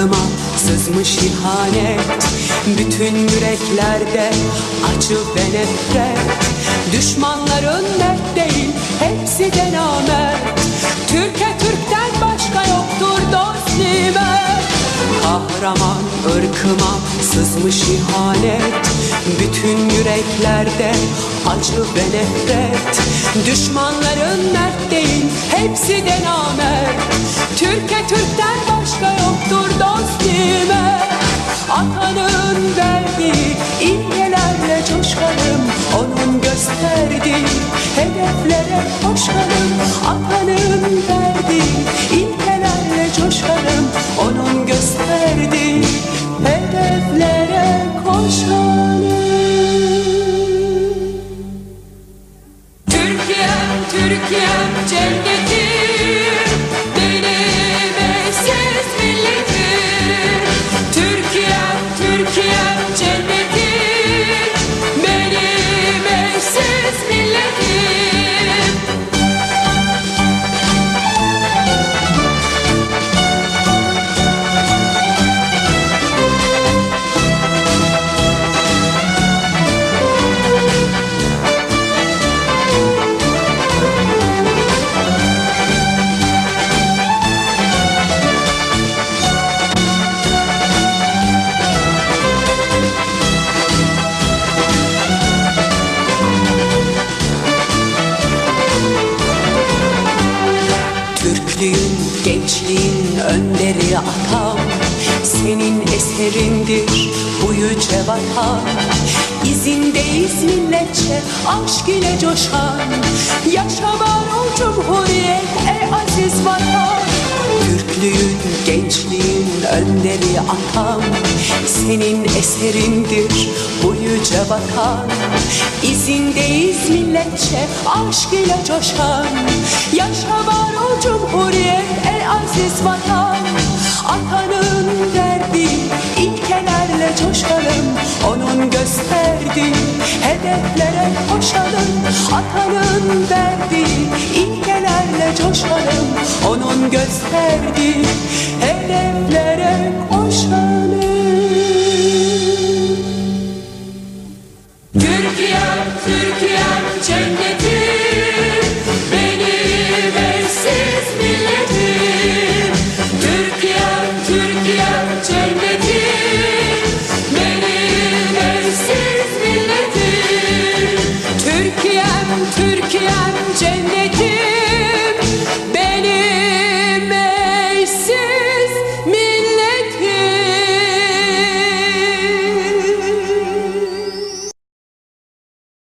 ırkıma sızmış ihanet. Bütün yüreklerde acı ve nefret. Düşmanların dert değil, hepsi de namert. Türkiye Türk'ten başka yoktur dost nimet. Kahraman ırkıma sızmış ihanet. Bütün yüreklerde acı ve nefret. Düşmanların mert değil, hepsi de namert. Türkiye Türk'ten başka yoktur dost nimet. Atanın verdiği ilkelerle coşkalım, onun gösterdiği hedeflere koşalım. Atanın verdiği ilkelerle coşkalım, onun gösterdiği hedeflere koşalım. Türkiye'm, Türkiye'm cennetim, benim eşsiz milletim. Türkiye'm, Türkiye'm cennetim, benim eşsiz milletim. Türklüğün, gençliğin önderi atam, senin eserindir bu yüce vatan. İzindeyiz milletçe, aşk ile coşan. Yaşa var o cumhuriyet, ey aziz vatan. Türklüğün, gençliğin önderi atam, senin eserindir bu yüce vatan. İzindeyiz milletçe, aşk ile coşan. Yaşa var o cumhuriyet, ey aziz vatan. Atanın verdiği ilkelerle coşalım, onun gösterdiği hedeflere koşalım. Atanın verdiği ilkelerle coşalım, onun gösterdiği hedeflere koşalım. Türkiye'm, Türkiye'm cennetim, benim eşsiz milletim. Türkiye'm, Türkiye'm cennetim, benim eşsiz milletim. Türkiye'm, Türkiye'm cennetim.